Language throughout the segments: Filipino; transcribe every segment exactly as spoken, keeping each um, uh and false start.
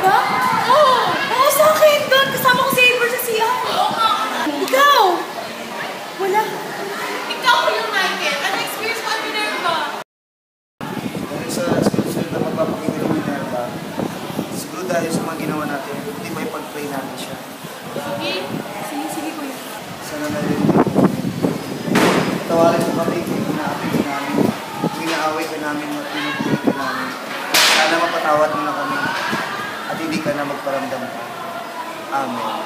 ba? Oo! Oo, sa akin! Doon! Kasama ko si Avery sa C R. Oo nga! Ikaw! Wala. Ikaw yung Michael. Ano experience mo at Minerva? Dahil sa susunod na magpapakita ng Minerva, siguro dahil sa mga ginawa natin, hindi may pag-pray natin siya. Sige. Sige, sige kuya. Sana na rin din. Tawarin mo kami kung inaapit ka namin, kung inaaway ka namin at pinupulit ka namin. Sana mapatawad mo na kami at hindi ka na magparamdam ka. Amen.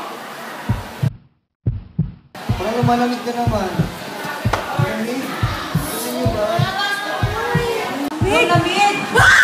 Parang lumalamig ka naman. Amen. Gusto niyo ba? Lamig! Lamig!